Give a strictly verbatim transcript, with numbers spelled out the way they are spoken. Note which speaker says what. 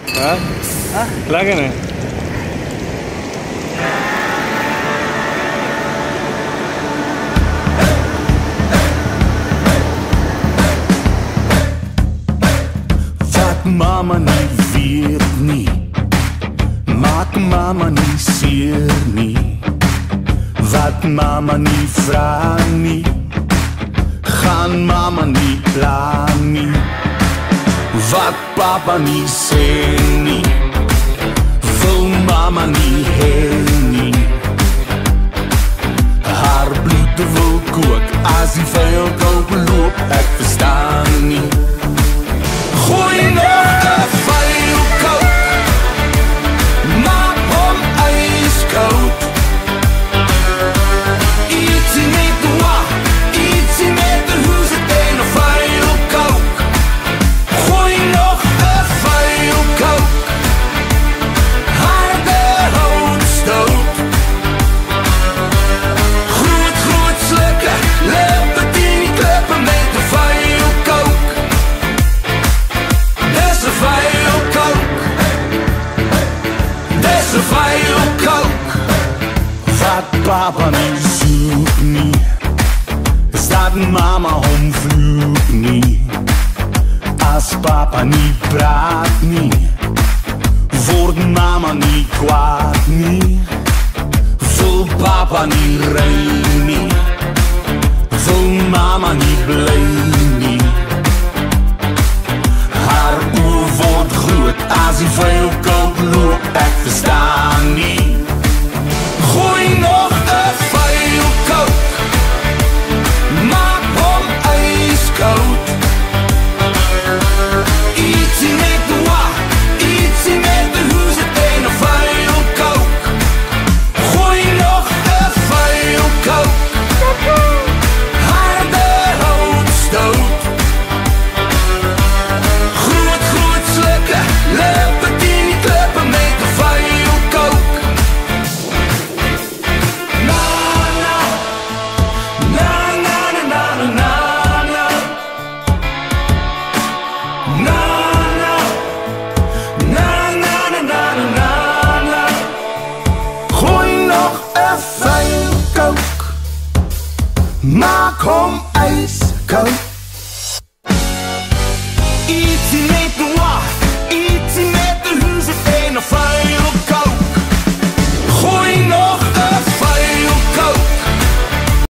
Speaker 1: Ja?
Speaker 2: Ah?
Speaker 1: Lekker ne?
Speaker 3: Wat mama nie weet nie, maak mama nie seer nie. Wat mama nie vra nie, gaan mama nie pla nie. Wat papa nie sê nie, wil mama nie hê nie. Haar bloed wil kook, as die vuil koop loop, ek verstaan nie. Gooi nog 'n vuil kook, maak hom ijskoud. Ietsie met de wa, ietsie met de hoes, het een of vuil kook. Gooi nog 'n vuil kook, harde houtstoot. Groot, groot slukken, lippen die niet klippen met de vuil kook. Dis 'n vuil kook, dis 'n vuil kook. Wat papa nie soek nie, is dat mama hom vloek nie. As papa nie praat nie, word mama nie kwaad nie. Wil papa nie ry nie, wil mama nie bly nie. Haar oor word groot, as die vuil kook loop, ek verstaan nie. Gooi nog 'n vuil kook, maak hom ijskoud. Ietsie met de wa, ietsie met de hoes, het een of vuil kook. Gooi nog 'n vuil kook, harde houtstoot. Groot, groot slukken, lippen die niet klippen met de vuil kook. Na na, na na na na na na. Na na, na na na na na na. Gooi nog 'n vuil kook, maak hom ijskoud.